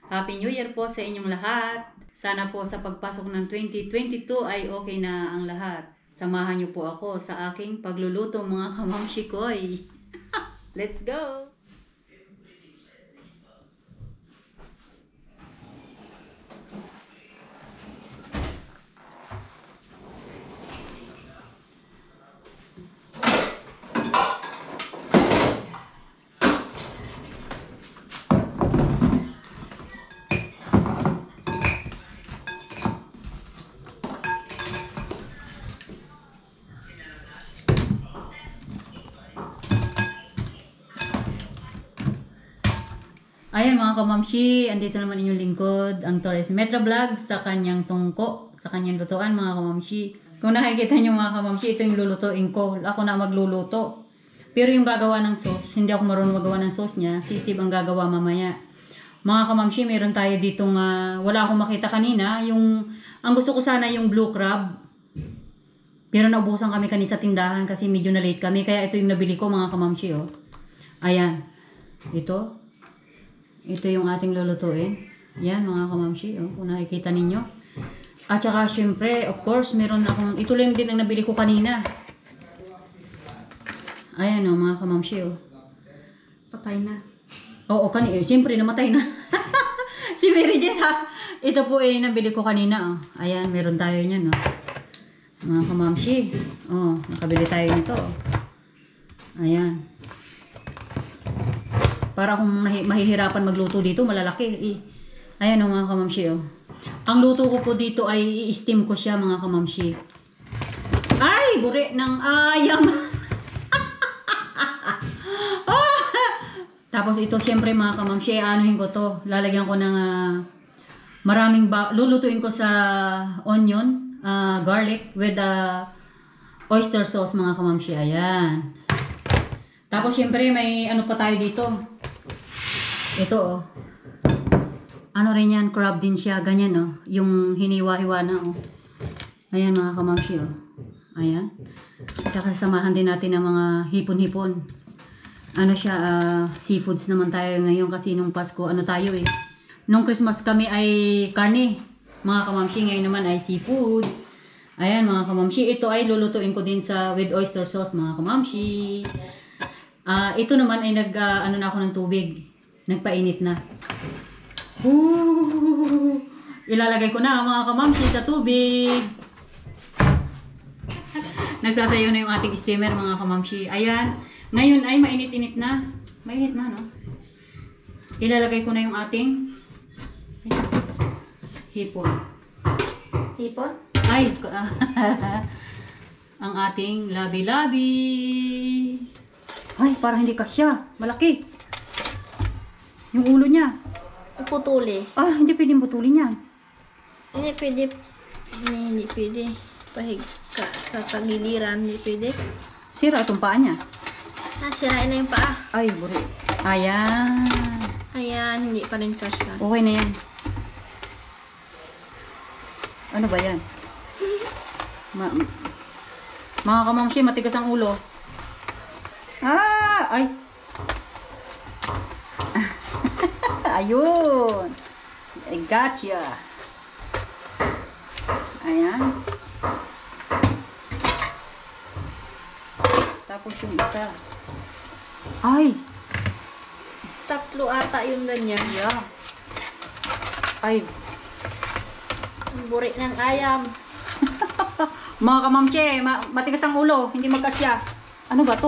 Happy New Year po sa inyong lahat. Sana po sa pagpasok ng 2022 ay okay na ang lahat. Samahan niyo po ako sa aking pagluluto mga kamamshi koy. Let's go! Ayan mga kamamshi, andito naman inyong lingkod, ang Torres Metra Vlog sa kanyang tungko, sa kanyang lutuan mga kamamshi. Kung nakikita nyo mga kamamshi, ito yung lulutuin ko. Ako na magluluto. Pero yung gagawa ng sauce, hindi ako marunong magawa ng sauce niya. Si Steve ang gagawa mamaya. Mga kamamshi, meron tayo ditong, wala akong makita kanina. Ang gusto ko sana yung blue crab. Pero naubusan kami kanina sa tindahan kasi medyo na late kami. Kaya ito yung nabili ko mga kamamshi. Oh. Ayan. Ito yung ating lulutuin. Yan mga kamamshi, oh, kung nakikita ninyo. At saka syempre, of course, meron akong, ito lang din ang nabili ko kanina. Ayan oh, mga kamamshi, oh. Patay na. Oo, syempre namatay na. Si Mary Jess, ha? Ito po eh, nabili ko kanina, oh. Ayan, meron tayo niyan, oh. Mga kamamshi, oh, nakabili tayo nito, oh. Ayan. Para kung mahihirapan magluto dito, malalaki. Ayan o mga kamamshi. Oh. Ang luto ko po dito ay i-steam ko siya mga kamamshi. Ay! Buri ng ayam! Tapos ito siyempre mga kamamshi, anuhin ko to. Lalagyan ko ng maraming lulutuin ko sa onion, garlic with oyster sauce mga kamamshi. Ayan. Tapos siyempre may ano pa tayo dito. Ito oh. Ano rin yan, crab din siya, ganyan oh. Yung hiniwa-hiwa na oh. Ayan mga kamamshi oh. Ayan. Tsaka samahan din natin ng mga hipon-hipon. Ano siya, seafoods naman tayo ngayon kasi nung Pasko, ano tayo eh. Nung Christmas kami ay karne. Mga kamamshi, ngayon naman ay seafood. Ayan mga kamamshi, ito ay lulutuin ko din with oyster sauce mga kamamshi. Ito naman ay ano na ako ng tubig. Nagpainit na. Ilalagay ko na mga kamamshi sa tubig. Nagsasayaw na yung ating steamer mga kamamshi. Ayan. Ngayon ay mainit-init na. Mainit na no? Ilalagay ko na yung ating hipon. Hipon? Ay! Ang ating labi-labi. Ay, parang hindi kasya. Malaki. Yung ulo niya. Putuli. Hindi pwedeng putulin yan. Hindi pwede. Hindi pwede. Pahig ka sa pagiliran. Hindi pwede. Sira itong paa niya. Sirain na yung paa. Ay, buri. Ayan. Ayan, hindi pa rin kasya. Okay na yan. Ano ba yan? Mga kamamshi, matigas ang ulo. Ay! Ayun! I gotcha! Ayan. Tapos yung isa. Ay! Tatlo ata yung ganyan. Yeah. Ay! Ang buri ng ayam. Mga kamamshi, matigas ang ulo. Hindi magkasya. Ano ba to?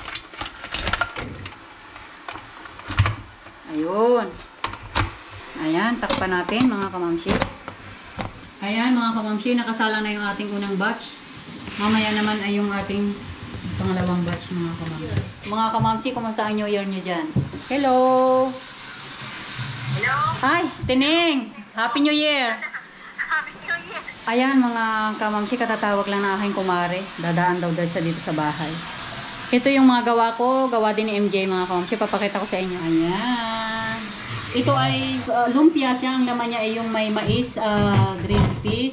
Ayun. Ayan, takpan natin mga kamamshi. Ayan mga kamamshi, nakasala na yung ating unang batch. Mamaya naman ay yung ating pangalawang batch mga kamamshi. Mga kamamshi, kumusta ang New Year nyo dyan? Hello! Hello? Hi, Tining! Happy New Year! Happy New Year! Ayan mga kamamshi, katatawag lang na aking kumare. Dadaan daw siya dito sa bahay. Ito yung mga gawa ko, gawa din ni MJ mga kamamshi. Papakita ko sa inyo. Ayan. Ito ay lumpia siya. Ang laman niya ay yung may mais, green peas,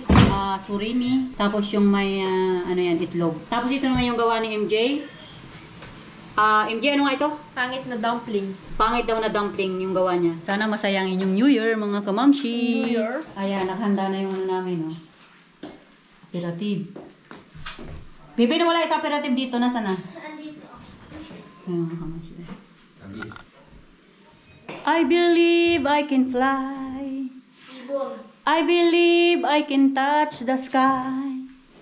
surimi. Tapos yung may ano yan, itlog. Tapos ito naman yung gawa ni MJ. MJ, ano nga ito? Pangit na dumpling. Pangit daw na dumpling yung gawa niya. Sana masaya ang inyong New Year, mga kamamshi. New Year? Ayan, naghanda na yung ano namin, no? Aperitif. Bibi na wala isa aperitif dito. Nasaan na? Andito. Ayan, mga kamamshi. Abis. I believe I can fly. Ibon. I believe I can touch the sky.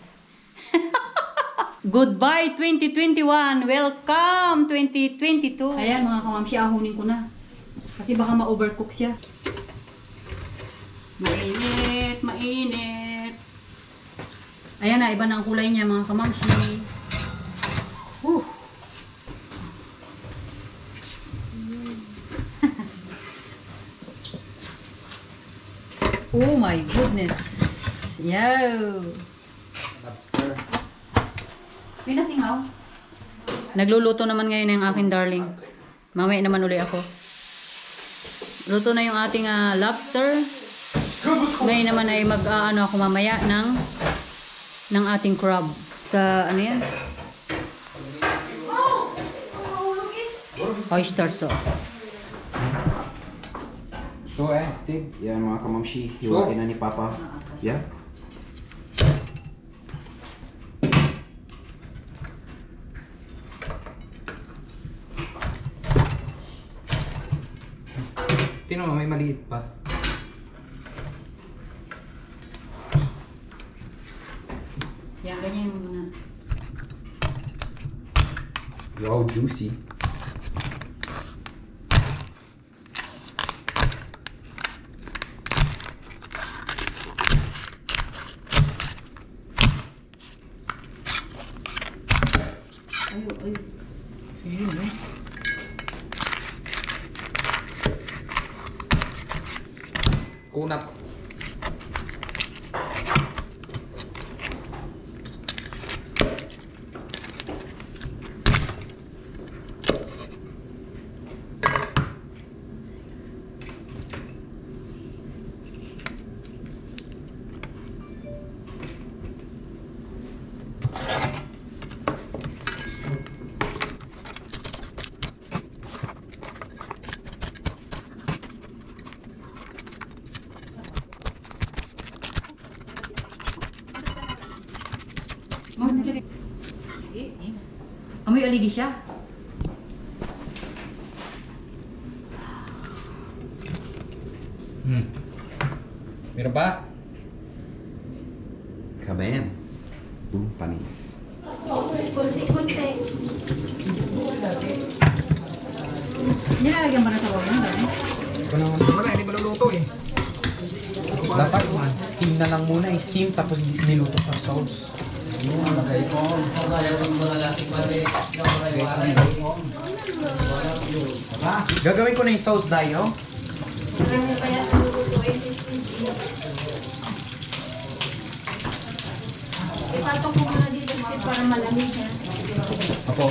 Goodbye 2021. Welcome 2022. Ayan mga kamamshi, ahunin ko na. Kasi baka ma-overcook siya. Mainit, mainit. Ayan na, iba na ang kulay niya mga kamamshi. Oh my goodness. Yo. Lobster. Pinasingaw. Nagluluto naman ngayon ang aking darling. Mamaya naman uli ako. Luto na yung ating lobster. Ngayon naman ay mag-ano ako mamaya ng ating crab. Sa ano yan? Oyster sauce. So Steve. Yan mga kamamshi, hiwain na ni Papa. Yan. Tingnan mo, may maliit pa. Yan, ganyan mo muna. Wow, juicy. Ayun. Yun eh. Kunat. Amoy aligi siya. Meron ba? Kabam. Panis. Kunti-kunti. Nilalagyan ba na sa yan, darling? Ito naman. Wala, hindi maluluto eh. Dapat steam na lang muna eh. Steam tapos niluto sa sauce. Gagawin ko na yung sauce dayo. Kaya lulutuin si Steve. Ipatong ko muna dito Steve para malamig siya. Ako.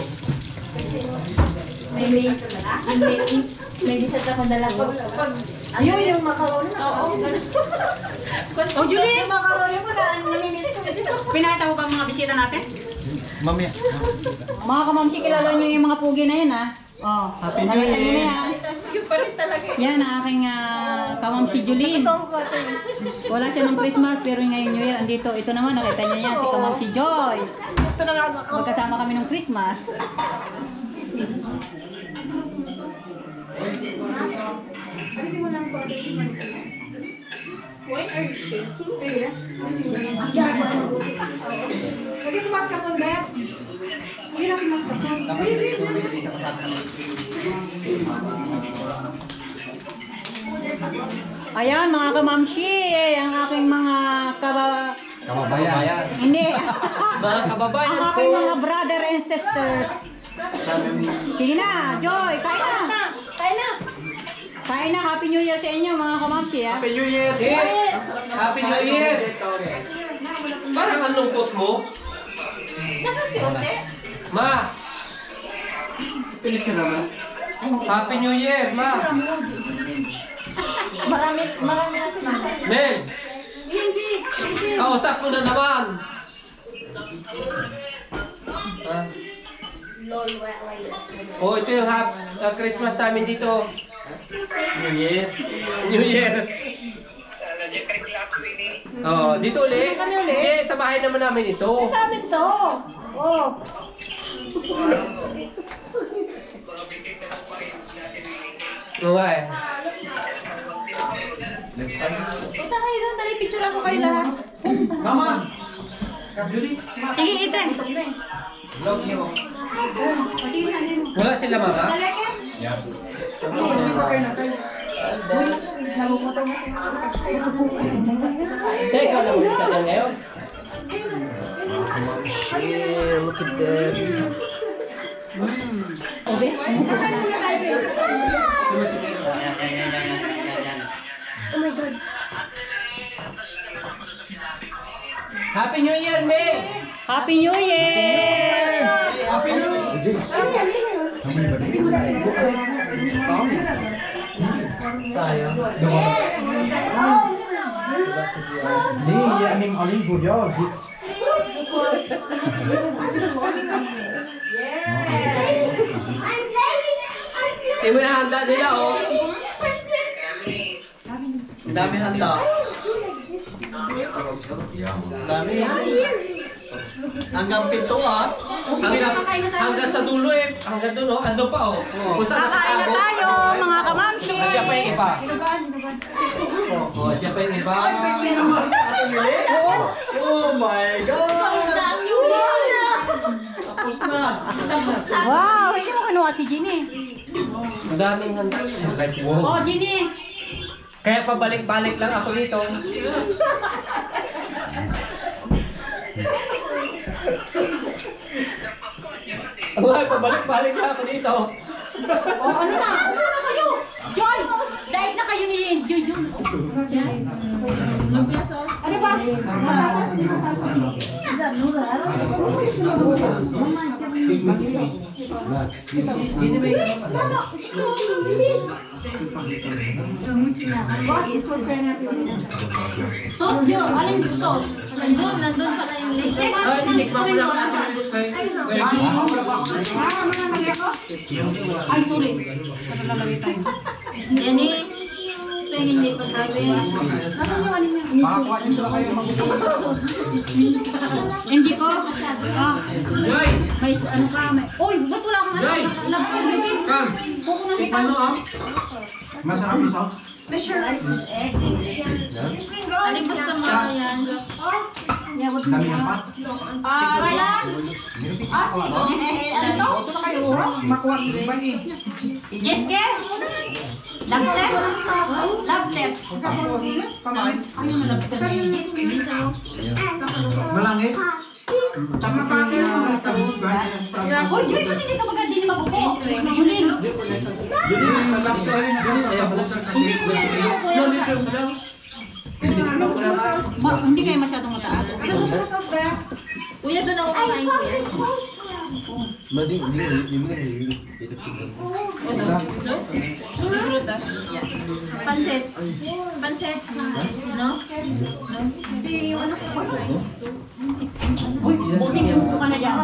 May dessert ako dala ko. Ayun yung macaroni. Oo. Oh, Julie! Yung macaroni mo na naminis ko. Pinakita mo ba ang mga bisita natin? Mamaya. Mga kamamshi, kilala niyo yung mga pugi na yun, ha? Oh, nakita niyo na yan. Yung pa rin talaga. Yan ang aking kamamshi Julene. Wala siya nung Christmas, pero ngayon New Year, andito. Ito naman, nakita niyo yan, si kamamshi Joy. Ito na nga ako. Magkasama kami nung Christmas. Why are you shaking? Lagi ko maskapon, Beth. Lagi natin maskapon. Ayan, mga kamamshi, ang aking mga Kababayan. Hindi. Mga kababayan Ang aking mga brother and sisters. Sige na, Joy, kain na. Kain na! Kain na, Happy New Year sa inyo, mga kamamshi, ha? Happy New Year! Happy New Year! Parang ang lungkot mo. Nasaan si Ote? Ma! Pilit ka naman. Happy New Year, ma! Marami na sila. Mel! Kausap ko na naman! Ha? Oh, ito yung Christmas namin dito. New Year. New Year. Oh, dito ulit. Hindi, sa bahay naman namin ito. Sa amin to. Oh. Oo nga eh. Punta kayo doon. Dali, picture ako kayo lahat. Mama! Sige, item. Vlog niyo. Wala sila mama? Yeah. Ikaw na ulit sa dyan ngayon. Look at that. Happy New Year, May! Happy New Year! Happy New Sayang. Ni aning alin po ya. Hindi mo yung handa nila, oh. Ang dami handa. Ang dami. Hanggang pinto, ah. Hanggang sa dulo, eh. Hanggang dulo, ando pa, oh. Kung saan Kakain na nakatago. tayo, mga kamamshi! Nandiyan pa yung iba. Oh, nandiyan pa yung iba. Oh my God! Wow, hindi mo kinuha si Ginny. Ang daming handa. Like wow. Oh, Ginny! Kaya pabalik-balik lang ako dito. Ay, pabalik-balik lang ako dito. Oh, ano na? Ano na kayo? Joy! Dahil na kayo ni Joy Jun. Ano ba? Sauce, Joy. Alam yung sauce. Nandun pala yung list. Ay, tikman ko lang natin. Ay, sorry. Nakalalagay tayo. Yan eh. Pengin niya pa sabi. Hindi ko. Joy! May ano ka, may... Uy, ba't wala kang ano? Joy! Love ko, baby. Come! Kuko na kita. Tikman mo, ah. Masarap yung sauce. Aling gusto mo yan? Dami yan pa. Ryan? Ano to? Makuha ni ba ni? Jeske? Lobster? Lobster. Ano na lobster? Malangis? Tapos pa rin yung Uy, Joy, ba't hindi ka maganda din mabuko? Julin. Hindi kayo masyadong mataas. Kuya, doon ako kumain, kuya. Pansit. Pansit. No? Uy, bossing, umupo ka na dyan.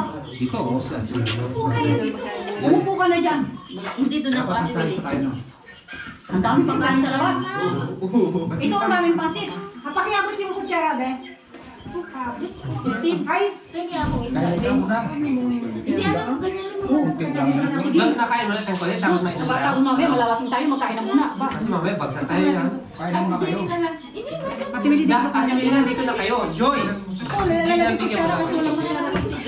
Umupo ka na dyan. Hindi doon ako actually. Ang daming pagkain sa labas. Ito ang daming pansit. Pakiabot yung kutsara, be. Steve, Ay, Tingin ako isa. Hindi ano, ganyan mo. Lang nakain ulit ang kulit, tapos may isang bata tayo. ko mamaya, malalasing tayo, magkain na muna. Ba? Kasi mamaya, bagsak tayo yan. Kain na muna kayo. Hindi mo. Ate Mili, dito ka Ate Mila, dito na kayo. Joy! Ito, lalagay ko siya kasi walang masyadong.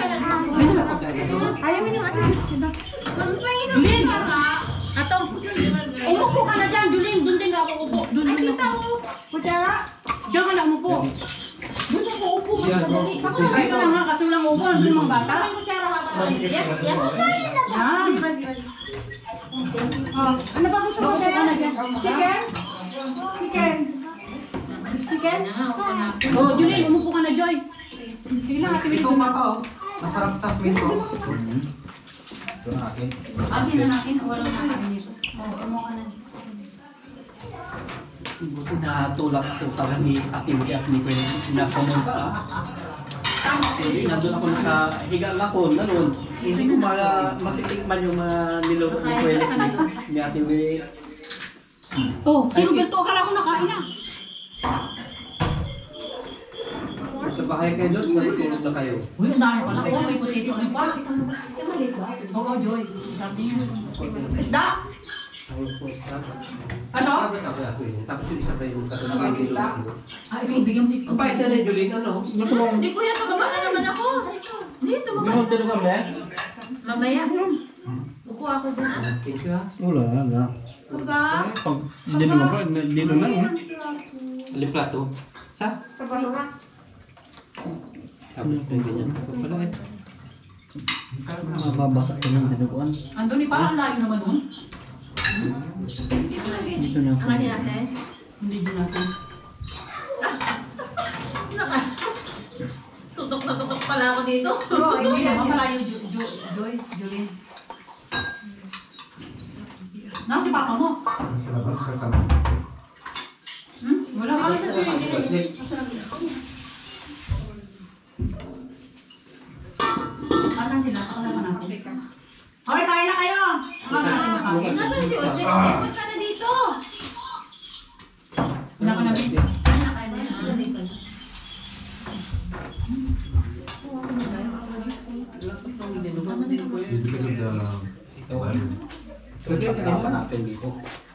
ayaw mo yung ano. Julin! Ato! Umupo ka na dyan, Julin. Doon din ako upo. Doon din ako. Kutsara. Diyan ka na umupo. Doon ako upo. Pakulain ka lang ha, kasi walang upo. Doon mga bata. Kutsara ka ba? Yan. Yan. Oh, ano ba gusto mo kaya? Chicken? Chicken. Chicken? Oh, Julin, umupo ka na, Joy. Sige lang, Ate Mili. Ito pa to. Masarap tas may sauce. Ito na akin. Asin na natin, walang nakain dito. Oh, umupo ka na. Buti na tulak ko talaga ni Ate Mili at ni Kuya na pumunta. Hindi, nandun ako nakahiga lang ako, ganun. Hindi ko matitikman yung mga niluto ni Kuya ni Ate Will. Oh, si Roberto, akala ko nakain na. Sa bahay kayo doon, natutulog na kayo. Uy, ang dami pala. Oh, may potato. May parang kita mo ba? Maliit ba? Oo, Joy. Sabi niya. Isda! Ano? Tapos yung isa pa yung katulad ng niluto. Ah, ito, bigyan mo dito. Ang pahit na rin, Jolene, ano? Hindi kuya, tumaba na naman ako. Hindi, tumaba. Yung hotel ka ba? Mamaya. Uko ako dyan. Thank you, ha? Wala na. Baba. Dito na ba? Dito na. Aling plato? Sa? Tapos yung ganyan. Tapos pala eh. Mababasa ko ng dinuguan. Andun ni parang layo naman nun. Dito na. Ang anin natin. Hindi din natin. Nakas. Tutok na tutok pala ako dito. Oh, hindi naman malayo, Joy, Jolene. Nasa si Papa mo? Wala ka. Asan sila? Pakalaman natin. Okay, kain na kayo! Pakalaman natin makain. Nasaan si Ode? Ode, punta na dito. Wala ka namin. Nakain na yan. Kasi kasama natin dito.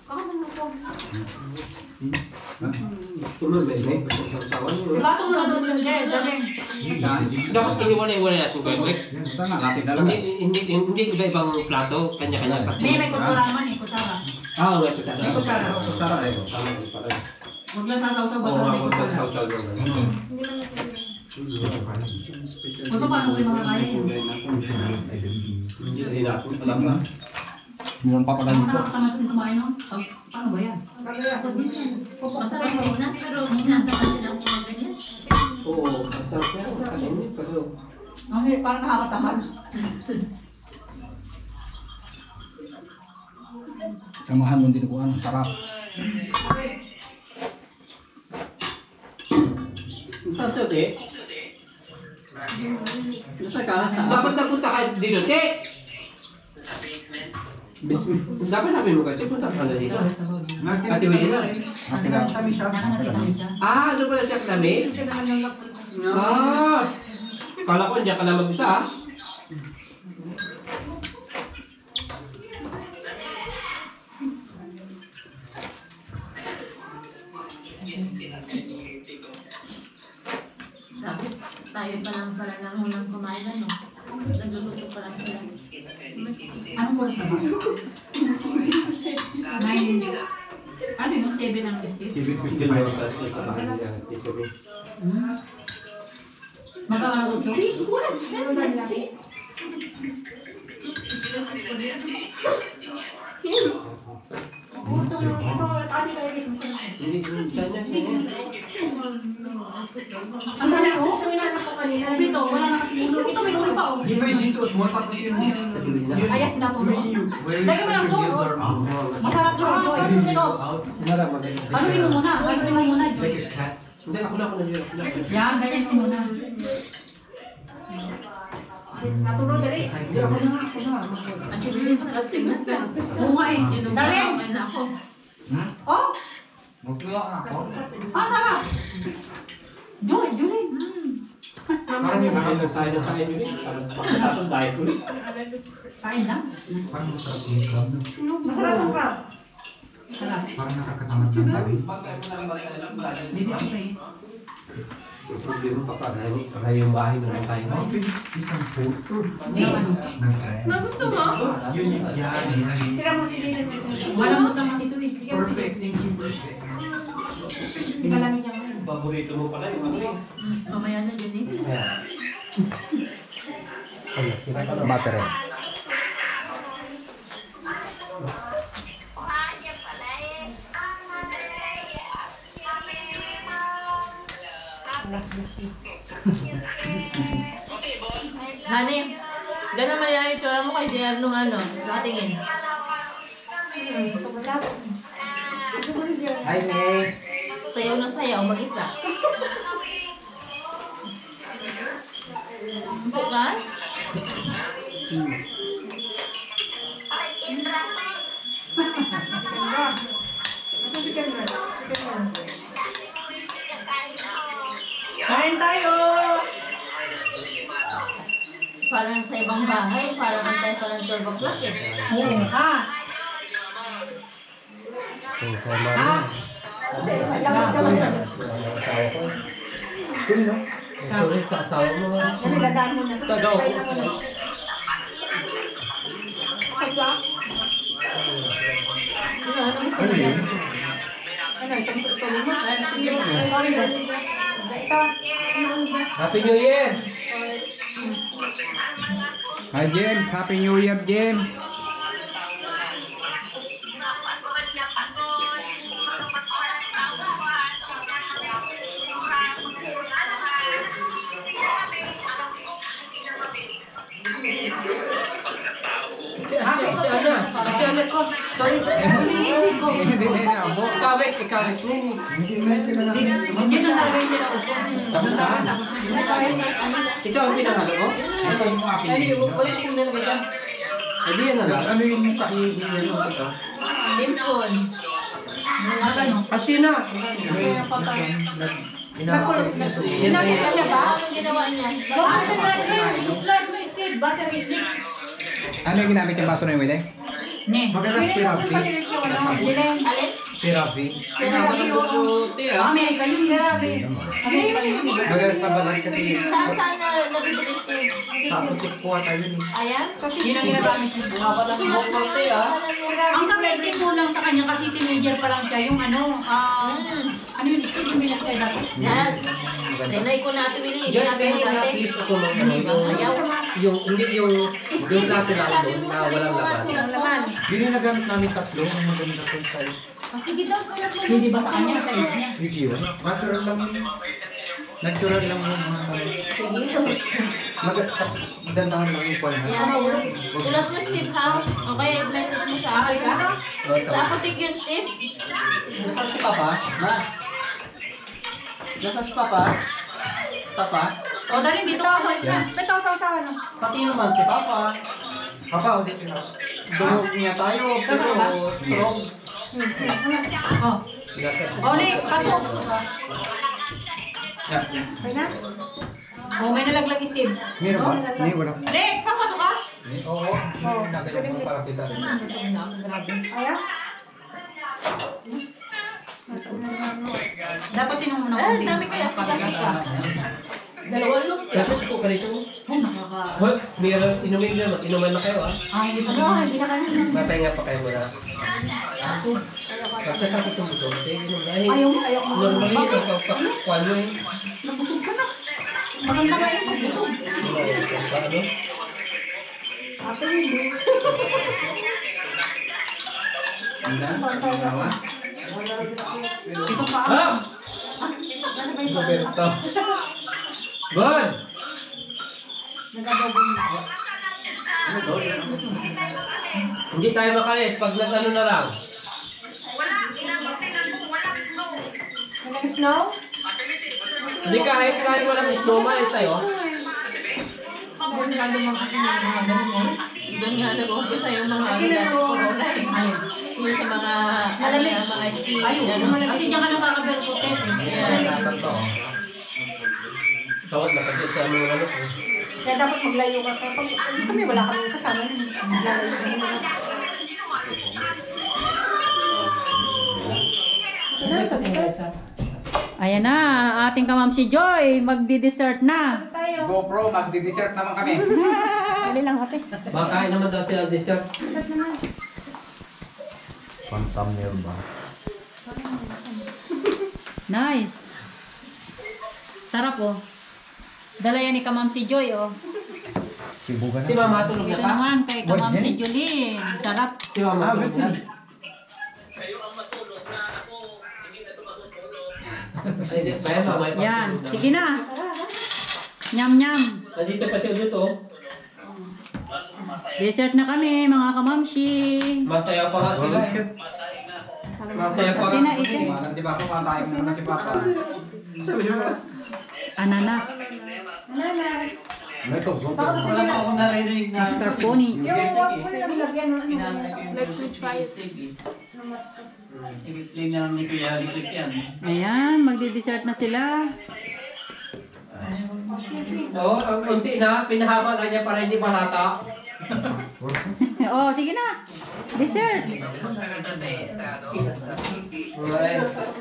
Tuloy, Bebe. Batong na doon yung Jay, Jay. Dapat iniwalay-walay natin, Bebe. Sana natin dalawa. Hindi iba-ibang plato, kanya-kanya plato. May kutsara naman eh, kutsara. Ah, may kutsara. May kutsara. Tara eh. Tama din pala. Huwag lang sasaw-saw, Oo, basta may ako kutsara. saw-saw naman. Hindi man natin. Huwag pa paano ko rin makakaya yun. Hindi rin natin alam na. Meron pa pala Ano dito. nakakatamat din kumain no? Paano ba yan? Ako din yan. Masarap tingnan, pero hinata kasi ng mga ganyan. Oo, masarap yan. Kalimit, pero... Okay, parang nakakatamad. Samahan mo dinuguan. Sarap. Saan te? Nasa ka? Dapat napunta ka dito, te! Dapat namin mo kayo, te, punta ka na dito. Ate Willy na rin. Nakakita mo siya. Ah, doon pala siya kami? Ah! Kala ko hindi ka lang mag-isa, ah. Sabi, tayo pa lang pala nang unang kumain na, no? Nagluluto pa lang sila. Anong course naman? 9. Ano yung 7 ang estate? Magkano ang gusto? Ang dami ko? Dito, wala na kasi ulo. Ito may ulo pa oh. Hindi may sinsuot mo tapos yung... Ayan, tinatulog. Lagyan mo ng sauce. Masarap to, Joy. Sauce. Haluin mo muna. Haluin mo muna, Joy. Hindi, ako na. Yan, ganyan mo muna. Ang sibilis sarap tingnan, pero Oo nga eh. Dali! kumain na ako. Oh! Magtuwa na ako. Ah, sarap! Joy, Joy. Parang yung Tapos diet ulit. Kain lang. Parang masarap yung crab. Masarap ang crab. Sarap. Parang nakakatamad ng tabi. Baby, okay. Hindi mo pa yung bahay na lang tayo. Isang photo Yung ano. ng crab. Magusto mo? Yun yung yan. Walang mutang mas ito eh. Perfect. Thank you. Perfect. Paborito mo pala yung ano eh. Mamaya na din eh. Battery. Honey, gano'n man yung itsura mo kay JR nung ano, nakatingin. Hi, May. Sayaw na sayaw, mag-isa. Sumpo ka? Kain tayo! Parang sa ibang bahay, parang antay pa ng 12 o'clock eh. Oo, ha? Ha? Yun, no? Sorry sa asawa mo. Nalilagaan mo na. Tagaw. Kailan mo na. Sagwa? Ano yun? Ano, itong tuloy mo? Sige mo. Sorry ba? Ito. Happy New Year! Hi, James. Happy New Year, James. Si Ana ko. Sorry. Hindi na ako. Ikawit. Hindi man sila na. Hindi na talaga yung sila upo. Tapos na? Ikaw ang pinangalo ko? Ano yung mga Ay, ulit kong nilagay dyan. Ay, di yan na lang. Ano yung mukha ni Ian mo ito? Dimple. Mga gano'n. Asina! Inapalis niya sa Yan ay... Kanya ba? Anong ginawa niya? Bakit na slide mo, Steve? Butter is leak. Ano yung ginamit yung baso na yung wili? Ne. Maganda si Ravi. Alin? Si Ravi. Sinama ng buti ah. Amerika yun, grabe. Amerika yun. Maganda sa balat kasi Saan na nabibili Steve? sa putik po ata yun eh. Ayan? Yun ang ginagamit niya. Haba lang yung buti ah. Ang gamitin mo lang sa kanya kasi teenager pa lang siya, yung ano, ano yung Steve yung minat siya dati? Yan. Tinay ko natin Willie. Diyan, Sinabi kaya mo yung dati. at least ako ng ano, Ayaw. hindi yung klase namin doon na walang laman. Laman. Yun yung nagamit namin tatlo. Ang maganda kong style. Sige daw, sulat mo. Hindi ba sa kanya, sa niya? Review. Natural lang yun. Natural lang yung mga Sige. tapos dandahan lang yung kwan. Yan. Sulat mo Steve ha? O kaya i-message mo sa akin ha? Sa apotek yun Steve? Nasaan si Papa? Ma? Nasaan si Papa? Papa? O, dali, dito ka sa isla. May tawsaw-saw ano? Pati naman si Papa. Papa, ulit yun ako. Dumog niya tayo, pero trog. O, o, Nick, pasok. Okay na? O, may nalaglag Steve. Meron ba? Hindi, wala. Nick, papasok ka? Oo. Nagalang mo pala kita rin. Kaya? Dapat tinong mo na Ah, dami kaya. Dami ka. Dalawa lang. Ito ka rito. Oh, nakaka... Hoy, meron inumin niyo, mag-inuman na kayo ah. Ay, hindi pa Ano? naman. Hindi na kanin. Mapahinga pa kayo muna. Bakit ako tumutong? Ayaw mo, ayaw mo. Normally, ito pa. Kuhan mo eh. Nabusog ka na. Maganda ba yung nabusog? Ano? Ate, hindi. Ito pa. Ha? Roberto. Bon! Hindi tayo makalit pag nag-ano na lang. Walang snow? Hindi kahit walang snowman eh tayo. Doon nga naman kasi yung mga ganun eh. Doon nga nag-umpisa yung mga Kasi dati nag- corona eh. Ayun. Yung sa mga, Malamig. mga ski. Ayun. ano. Kasi diyan ka nakakaberputet eh. Nasaan to? Tawad na kasi sa ano ano. Kaya dapat maglayo ka. Kapag hindi kami, wala kami kasama nun. Maglalayo kami na. Ayan na, ating kamam si Joy, magdi-dessert na. Tayo. GoPro, magdi-dessert naman kami. Dali lang ate. Makain naman daw sila dessert. Pang-thumbnail ba? Nice. Sarap oh. Dala yan ni kamam si Joy oh. Sibugan Si Mama tulog na Ito pa? naman kay kamam si Jolene. Sarap. Si Mama tulog na? Ay, di pa yan, Mama. Yan, sige na. Nyam nyam. Nandito pa siya dito. Dessert na kami mga kamamshi. Masaya pa nga sila eh. Masaya pa Kasi nga. na ite. Malang si Papa, masayang muna si Papa. Ananas. Ananas. Ito, so. Baka gusto Wala nila. pa akong narinig na... Mascarpone. Yung wag mo nila bilagyan ng ano. Let's try it. Ikling na ni Kuya Liklik yan. Ayan, magdi-dessert na sila. Oo, unti na. Pinahaba lang niya para hindi malata. Oh, sige na. Dessert. Alright.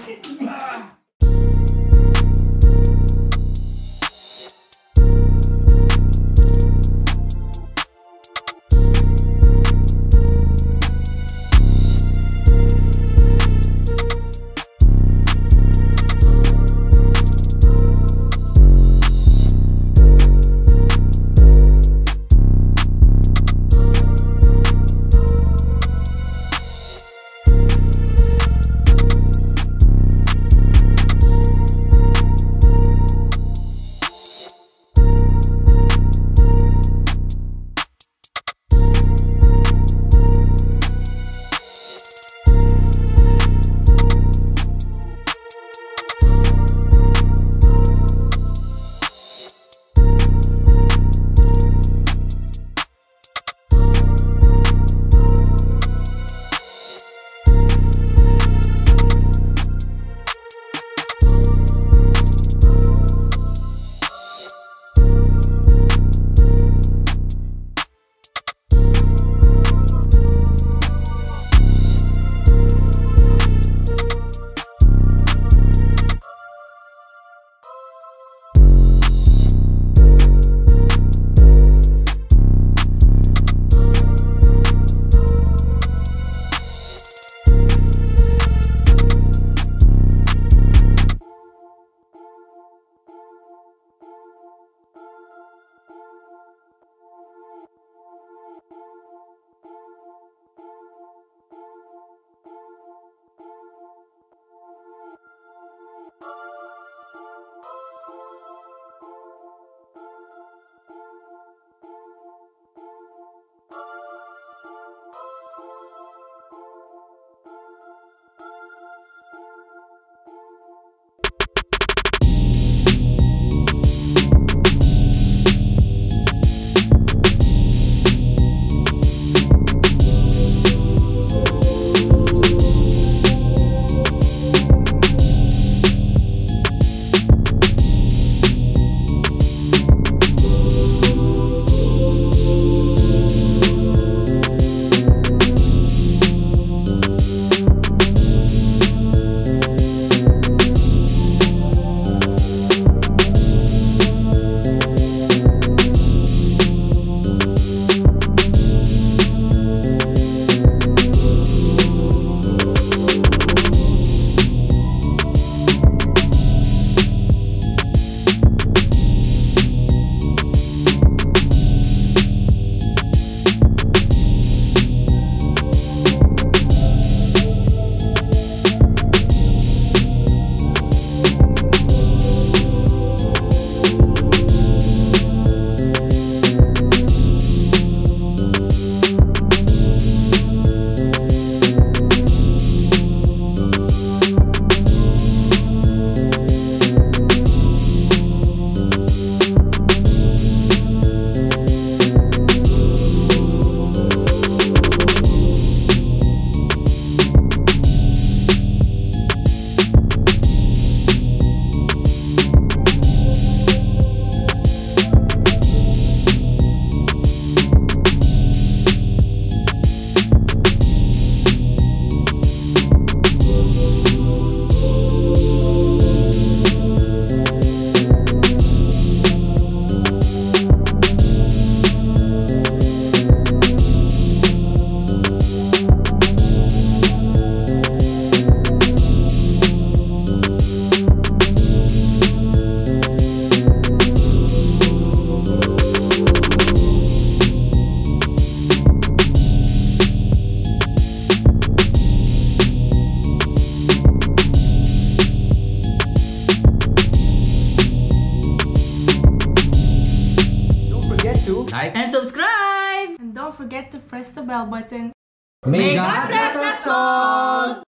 Like, And subscribe! And don't forget to press the bell button. may God bless us all!